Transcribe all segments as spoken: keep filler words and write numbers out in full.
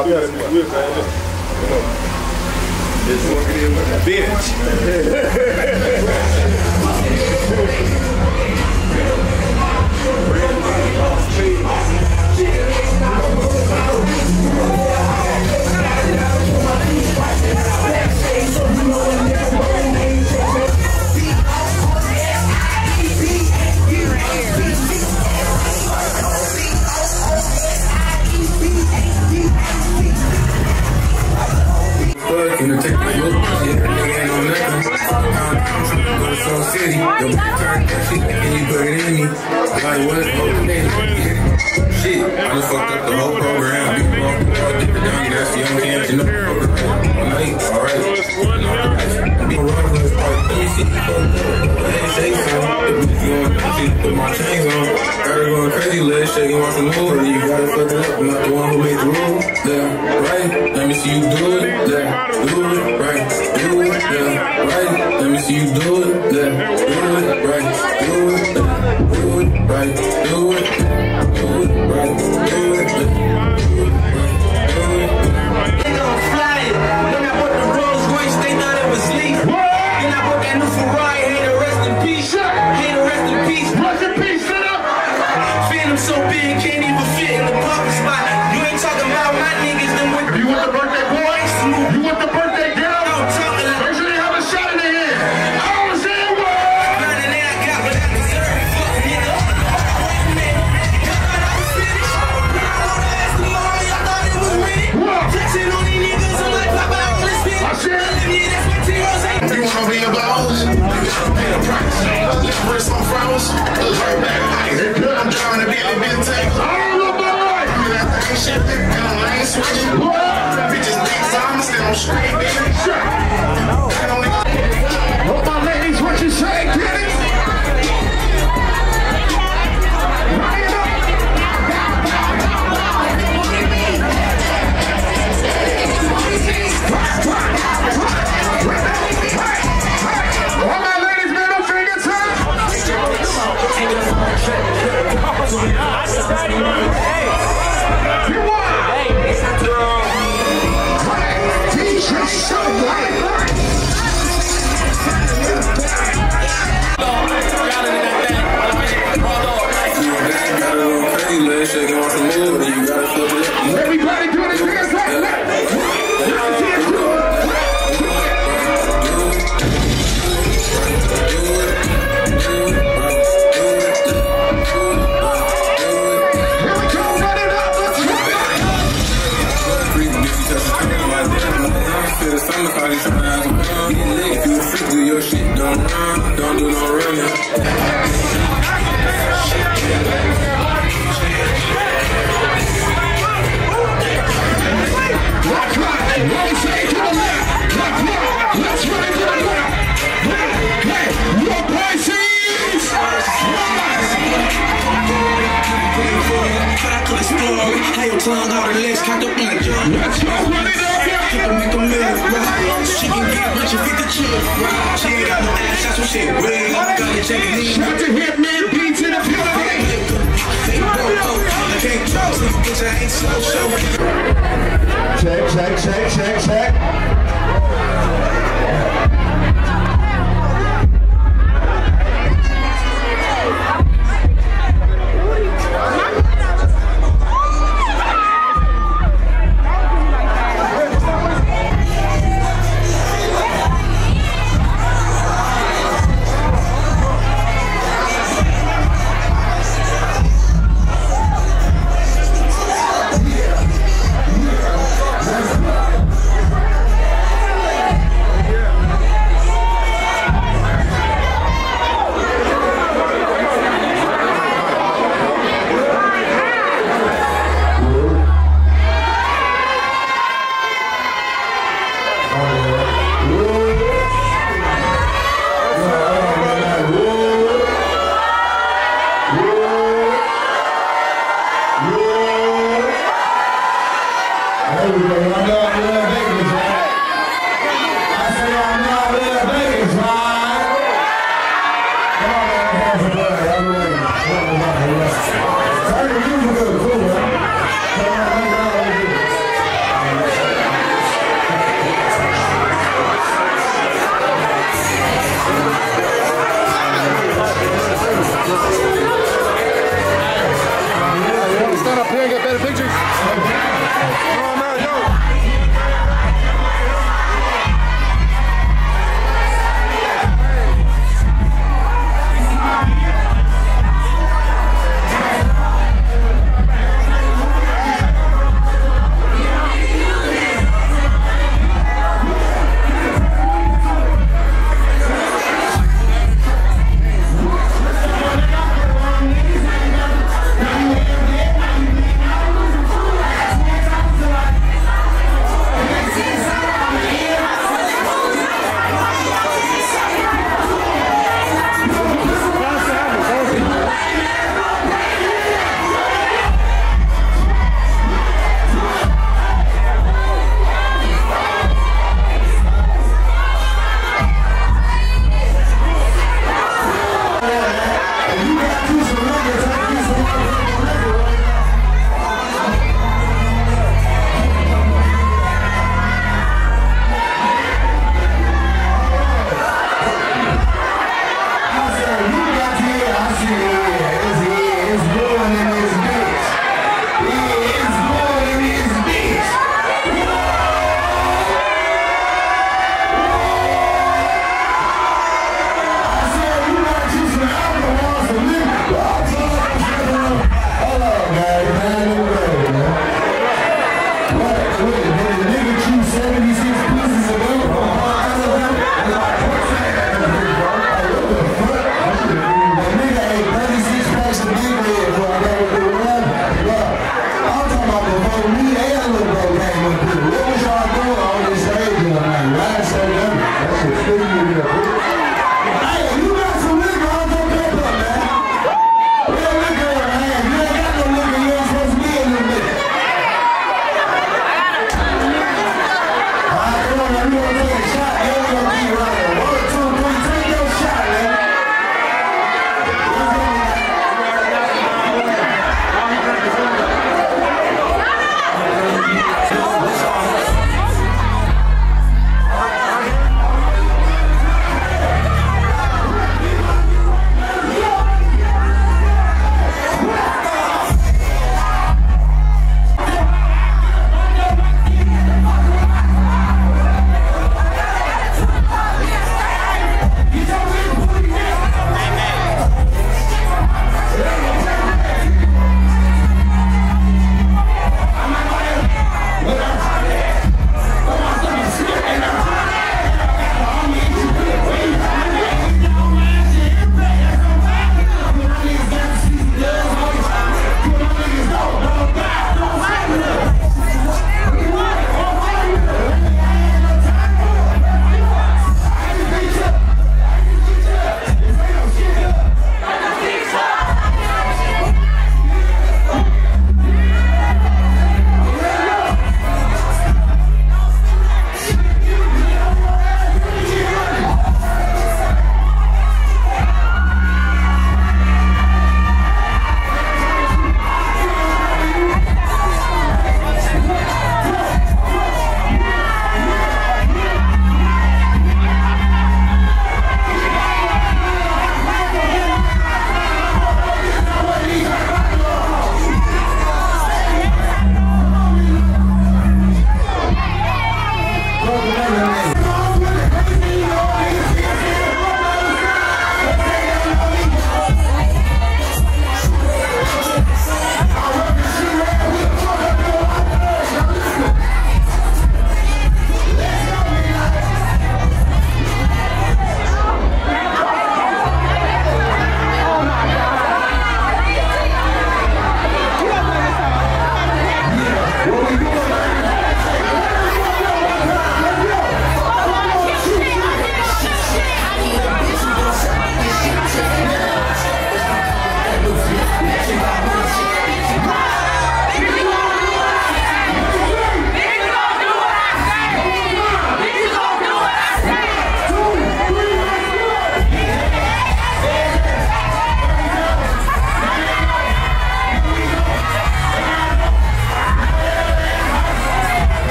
I'll put it in the whip, man. Just want to get in with the bench. You know, take my look, yeah, nigga ain't on nothing. I'm go to Soul City, yo, turn that shit, and you put it in me. Like, what? Shit, I done fucked up the whole program. Big ball, all different down, that's the young kids in the program. All night, alright. Be a rock on this part, let me see you fucked up. Hey, say something. If you want to put my chains on, got her going crazy, legs shaking, want some more. You gotta fuck it up, I'm not the one who made the rule. Yeah, right? Let me see you do it. Yeah. Do it right, do it, yeah, right. Let me see you do it, yeah. Do it right, do it, yeah. Do it right, do it, do it right, do it, yeah. Do it right, do it. They gon' fly it. When I bought the Rolls Royce, they thought it was leaf. Then I bought that new Ferrari, hey, to rest in peace. Hey, to rest in peace. Rest in peace, shut up. Phantom so big, can't even fit in the parking spot. You ain't talking about my niggas, then what? You want the birthday boy? You want the birthday girl? I'm talking like make sure they have a shot in their hand. I don't say a word. None of that I got, but I deserve it. Fuck nigga. Y'all thought I was finished? I would've asked tomorrow, y'all thought it was me. Flexing on these niggas, I'm like Papa, I wanna spin. I said yeah, that's what T-Rose ain't. You wanna be about us? Pay the price. Let's bring some flowers. Let's right back. I'm driving a Bentley Bentley. I don't know about right. I mean, that thing shifting and I'm lane switching. Bitches big time, still I'm straight, baby. What my ladies, what you say, get it? Ryan up. All my ladies, middle finger time. You won. Everybody do this dance like that. Don't do no running. Left right, right side to the left. Left right, let's run it to the left. Hey, your Pisces! How your tongue out her legs cocked up like John. Let's go, run it up here. Make a million, right? She can get rich and fit the chip, right? She ain't got no ass, that's what she real. Got the check and leave. Shut the hip, man, beats in the field. Check, check, check, check, check.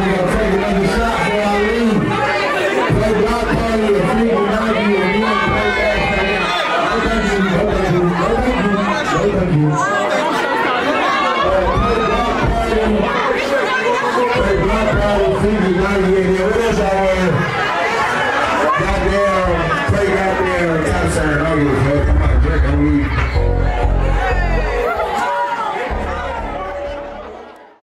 What else I